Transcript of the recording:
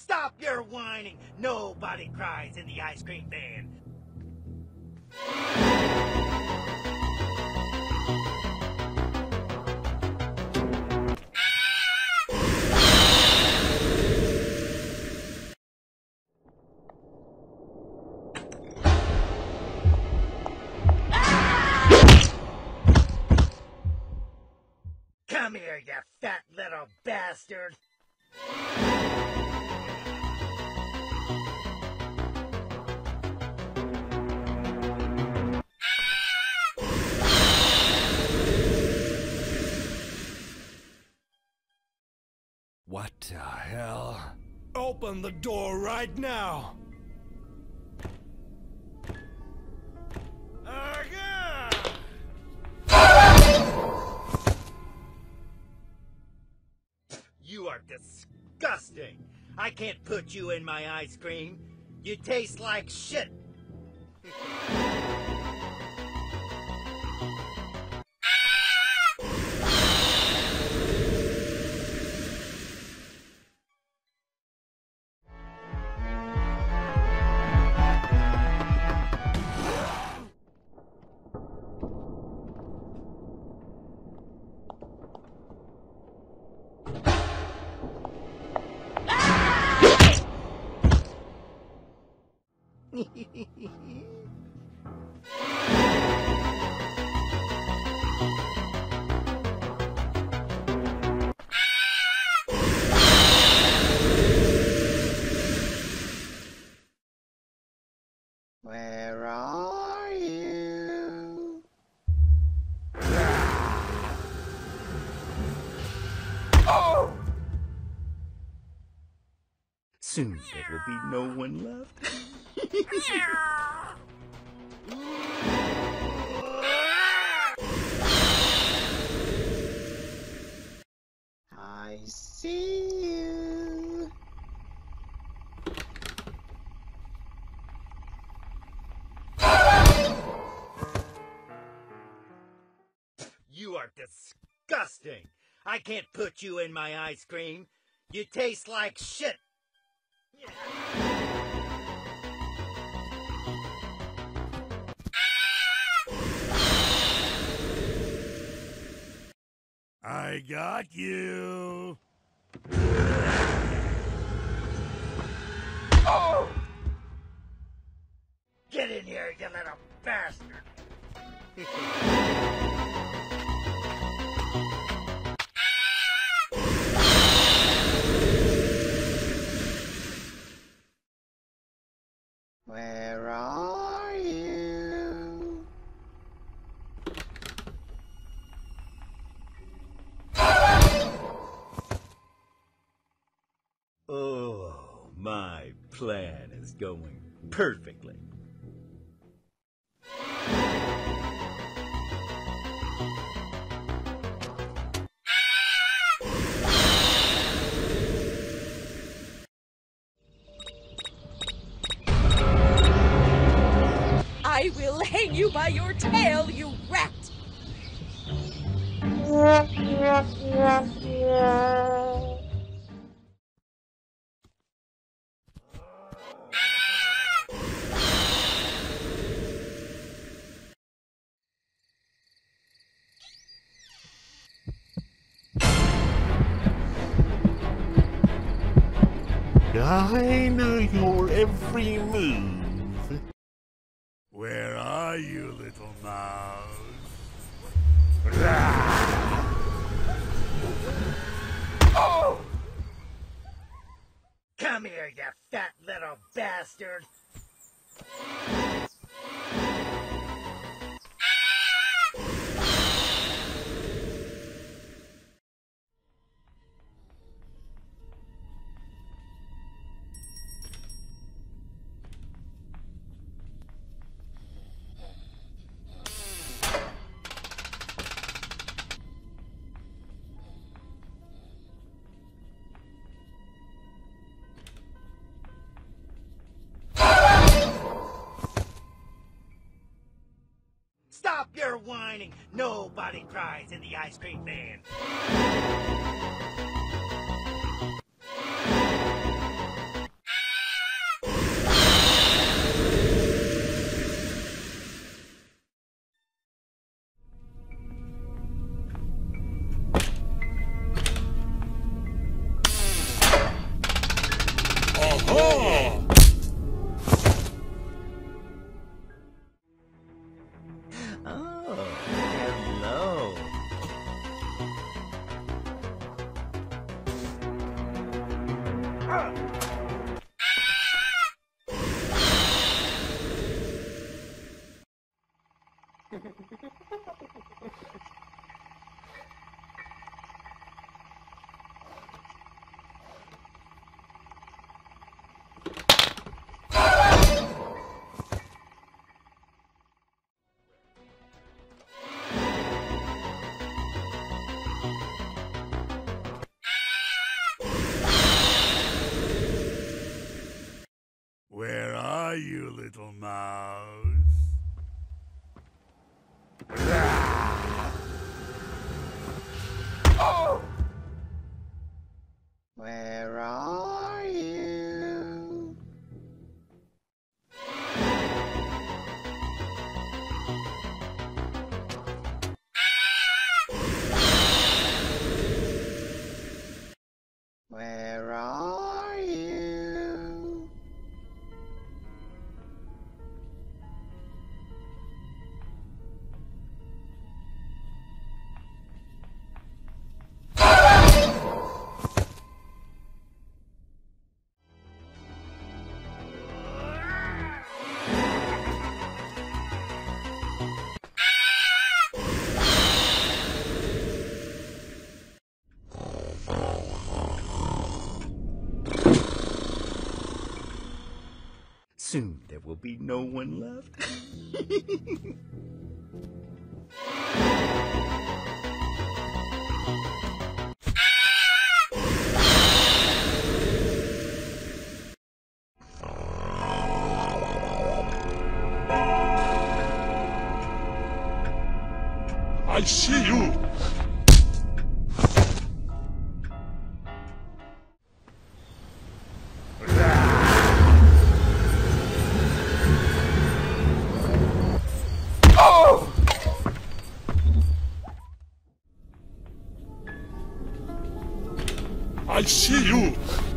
Stop your whining! Nobody cries in the ice cream van. Come here, you fat little bastard! What the hell? Open the door right now! You are disgusting! I can't put you in my ice cream. You taste like shit! Where are you? Oh! Soon there will be no one left. I see you. You are disgusting. I can't put you in my ice cream. You taste like shit. I got you! Oh! Get in here, you little bastard! Where are you? Oh, my plan is going perfectly. I will hang you by your tail, you rat! I know your every move. Where are you, little mouse? Oh! Come here, you fat little bastard! Stop your whining! Nobody cries in the ice cream van. Oh, hello. Where are you, little mouse? Where are you? Where are you? Soon there will be no one left. I see you! I see you!